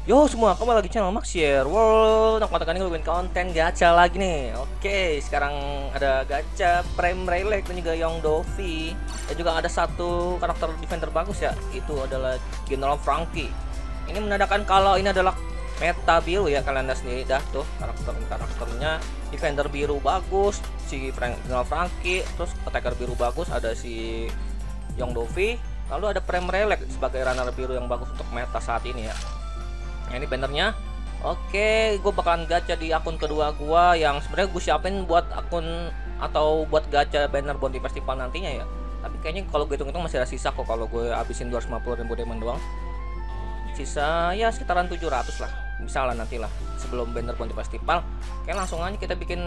Yo semua, kembali lagi channel Maxier World. Nah, kali ini gue bikin konten gacha lagi nih. Oke, sekarang ada gacha Prime Relic dan juga Young Dovi. Dan juga ada satu karakter defender bagus ya, itu adalah General Frankie. Ini menandakan kalau ini adalah meta biru ya, kalian lihat sendiri dah tuh karakternya. Defender biru bagus, si General Frankie, terus attacker biru bagus ada si Young Dovi. Lalu ada Prime Relic sebagai runner biru yang bagus untuk meta saat ini ya. Nah, ini bannernya. Oke, gue bakalan gacha di akun kedua gua yang sebenarnya gue siapin buat akun atau buat gacha banner Bounty Festival nantinya ya. Tapi kayaknya kalau gue hitung-hitung masih ada sisa kok kalau gue habisin 250.000 diamond doang. Sisa ya sekitaran 700 lah. Misalnya nanti lah sebelum banner Bounty Festival. Oke, langsung aja kita bikin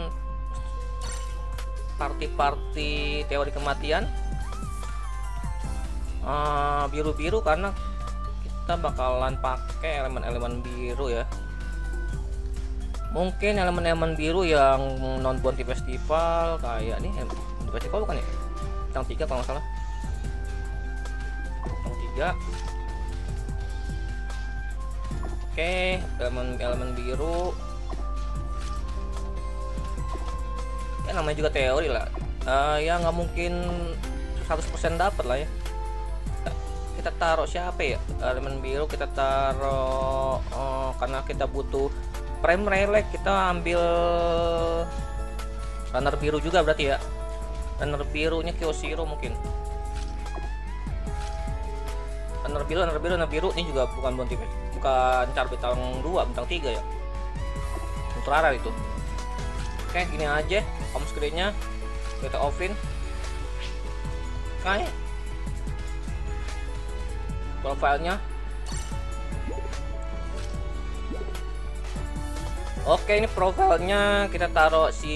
party teori kematian. Biru-biru karena kita bakalan pakai elemen-elemen biru ya. Mungkin elemen-elemen biru yang non bounty festival kayak nih, bounty festival bukan ya? Bintang 3 kalau nggak salah. Bintang 3. Oke, elemen biru. Ya namanya juga teori lah. Ya nggak mungkin 100% dapat lah ya. Kita taruh siapa ya, elemen biru kita taruh karena kita butuh Prime Relic, kita ambil runner biru juga berarti ya. Runner birunya Kyoshiro mungkin. Runner biru ini juga bukan bounty, bukan car bintang 2, bintang 3 ya. Ultrara itu. Oke, gini aja home screen-nya kita offin. Kayak profilnya. Oke, ini profilnya kita taruh si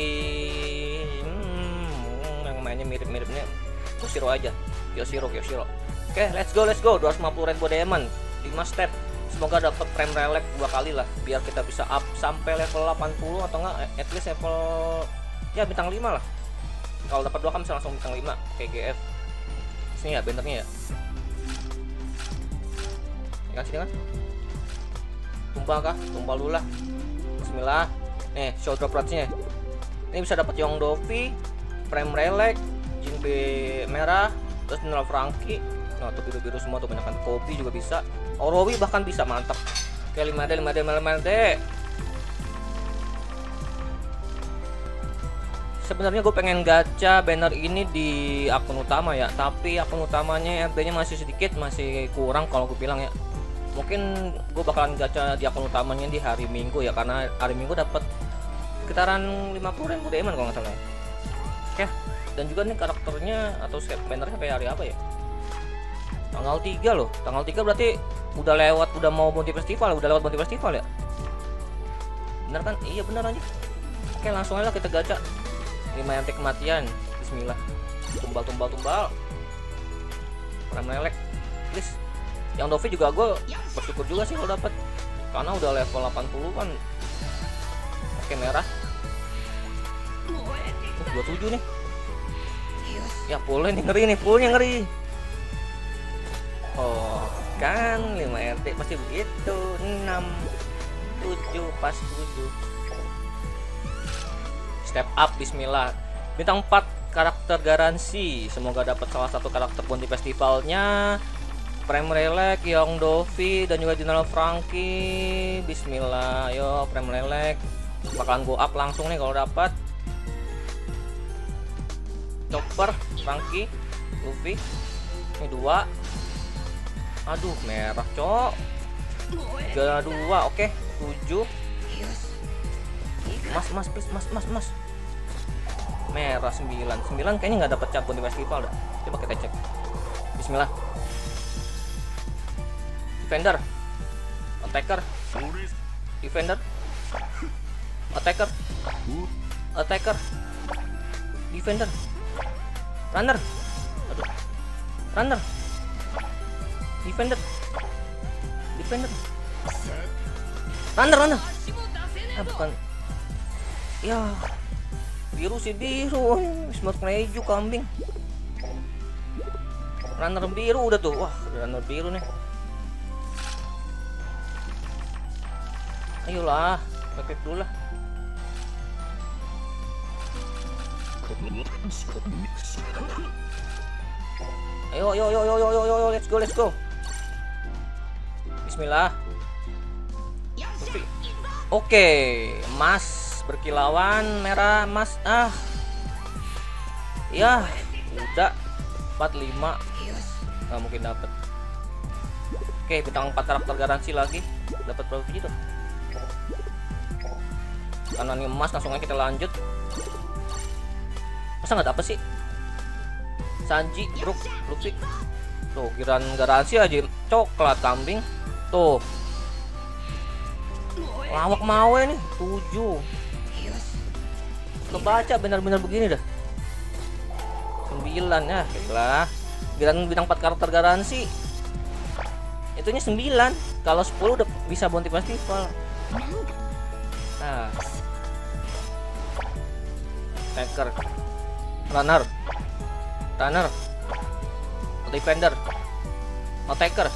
yang mainnya mirip-miripnya Kyoshiro aja. Kyoshiro. Oke, let's go 250.000 diamond 5 step. Semoga dapat Prime Relic 2 kali lah biar kita bisa up sampai level 80 atau enggak at least level ya bintang 5 lah. Kalau dapat 2 kan bisa langsung bintang 5 kayak GF. Sini ya bannernya ya. Sini kan tumbal dulu lah. Bismillah. Nih show drop ratsnya ini bisa dapat Young Dovi, Prime Relic, Jinbe merah, terus General Frankie. Nah tuh biru semua tuh, banyakan kopi juga bisa, Orowi bahkan bisa, mantap. Oke, 5D. Sebenarnya gue pengen gacha banner ini di akun utama ya, tapi akun utamanya RD nya masih sedikit, masih kurang kalau gue bilang ya. Mungkin gue bakalan gacha di akun utamanya di hari Minggu ya, karena hari Minggu dapat sekitaran 50.000 diamond kalau nggak salah ya. Oke, dan juga nih karakternya atau set bannernya sampai hari apa ya? Tanggal 3 loh. Tanggal 3 berarti udah mau bounty festival, ya. Bener kan? Iya bener aja. Oke, langsung aja kita gacha 5 MT kematian. Bismillah. Tumbal. Prime Relic, please. Yang Dovi juga gue bersyukur juga sih kalau dapat, karena udah level 80 kan. Oke, merah 27 nih ya, fullnya nih, ngeri. Oh kan 5 RT pasti begitu, 6 7 pas 7 step up. Bismillah, bintang 4 karakter garansi. Semoga dapat salah satu karakter bounty festivalnya, Prime Relic, Young Dovi, dan juga General Frankie. Bismillah, yo Prime Relic. Bakalan go up langsung nih kalau dapat. Chopper, Frankie, Luffy. Ini 2. Aduh, merah, cok. 2, oke. 7. Mas, please, mas. Merah 9 kayaknya nggak dapat cap bounty festival dah. Coba kita cek. Bismillah. Defender, attacker, defender, attacker, defender, runner, runner, defender, runner. Bukan, ya biru, smart keju kambing. Runner biru udah tuh, wah runner biru nih. Ayolah, klik dulu lah. Ayo, yo, yo, yo, yo, yo, yo, let's go, let's go. Bismillah. Oke, emas berkilauan, merah, emas. Ya, udah 45. Nggak mungkin dapet. Oke, bintang 4 karakter garansi lagi. Dapat berapa biji tuh? Karena ini emas, langsung aja kita lanjut. Masa nggak dapet sih? Sanji, Brook, Luffy. Tuh, kiraan garansi aja coklat kambing. Tuh. Lawak mawe nih, 7. Kebaca benar-benar begini dah. 9 ya, baiklah. Kiraan bintang 4 karakter garansi. Itunya 9. Kalau 10 udah bisa bounty festival. Nah. Tanker. Runner. Defender. Attacker.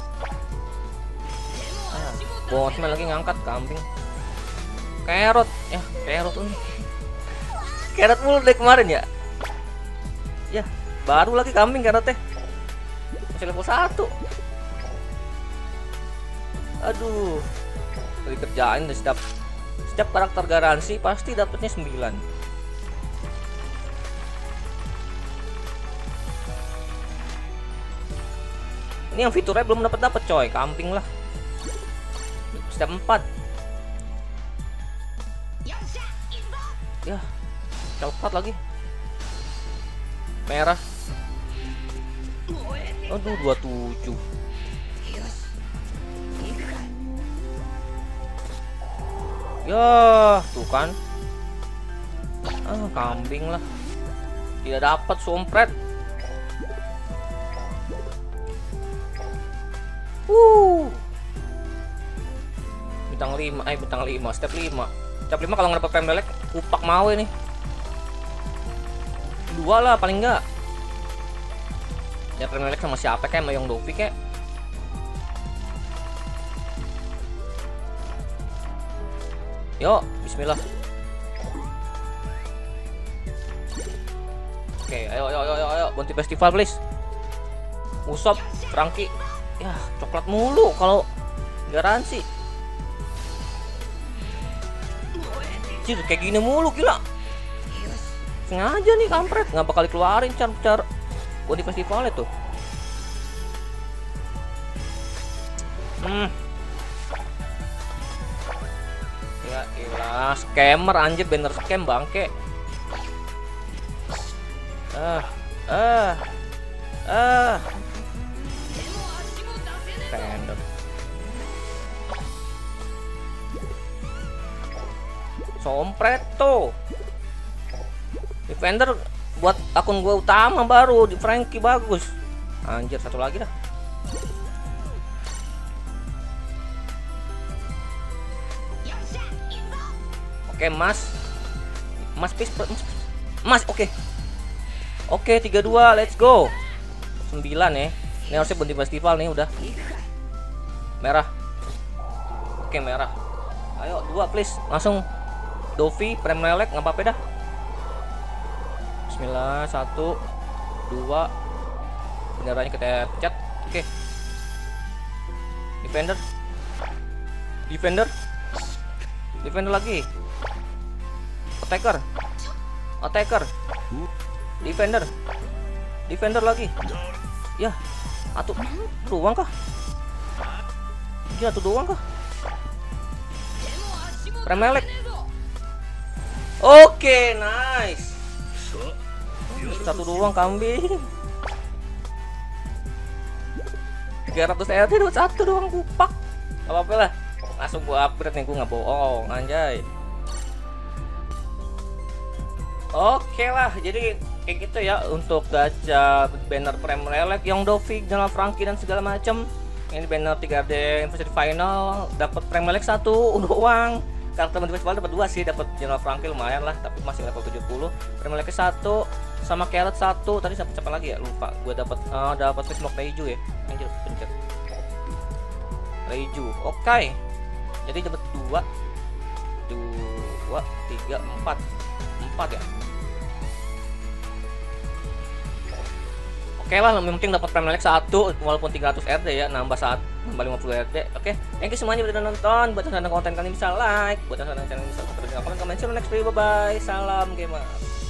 Bosman lagi ngangkat kambing. Carrot. Ya, carrot ini. Carrot mulu deh kemarin ya. Ya, baru lagi kambing carrot teh. Masih level 1. Aduh. Dikerjain deh setiap karakter garansi pasti dapatnya 9. Ini yang fiturnya belum dapat coy, kambing lah. Step 4. Ya, coklat lagi. Merah. Aduh, 27. Ya, tuh kan. Kambing lah. Tidak dapat sompret. Bintang 5, step 5. Step 5 kalau nggak dapat pembelek, kupak mau ini. 2 lah paling enggak. Ya pembelek sama siapa kayak sama Young Dovi kayak. Yuk, bismillah. Oke, ayo, bounty festival please. Usopp, Franky. Ya, coklat mulu kalau garansi. Cih, kayak gini mulu gila. Sengaja nih kampret, nggak bakal keluarin cara bounty festival itu. Ya ilah, scammer anjir, banner scam bangke. Random. Sompret tuh. Defender buat akun gua utama baru di Franky bagus. Anjir, satu lagi dah. Oke, Mas, please, Mas, oke. Oke, 32, let's go. 9 ya. Ini harusnya bounty festival nih udah. Merah. Oke, merah. Ayo 2 please, langsung. Dovi, Prime Relic, nggak apa-apa dah. Bismillah, 1, 2. Benderanya kita pencet. Oke. Defender lagi. Attacker. Defender lagi. Ya, satu doang kah? Gila, satu doang kah? Prime Relic. Oke, nice. Satu doang kambing. 300 RT 21 doang kupak. Gak apa-apa lah. Langsung gua upgrade nih, gua nggak bohong, anjay. Oke lah, jadi kayak gitu ya untuk gacha banner Prime Relic, Young Dovi, General Franky dan segala macam. Ini banner 3D University Final, dapat Prime Relic 1 doang. Karakter Bounty Festival dapat 2 sih, dapat General Franky lumayan lah, tapi masih level 70. Prime Relic 1 sama Carrot 1. Tadi siapa lagi ya? Lupa. Gua dapat Fish Smoke Reiju ya. Anjir, pencet. Reiju. Oke. Jadi dapat 2. 2, 3, 4 4 ya. Oke lah, yang penting dapat Prime Relic 1 walaupun 300 RD ya, nambah 50 RD. Oke, thank you semuanya udah nonton. Buat yang konten kalian bisa like, buat yang channel bisa subscribe, komen, share, next video. Bye bye. Salam gamer.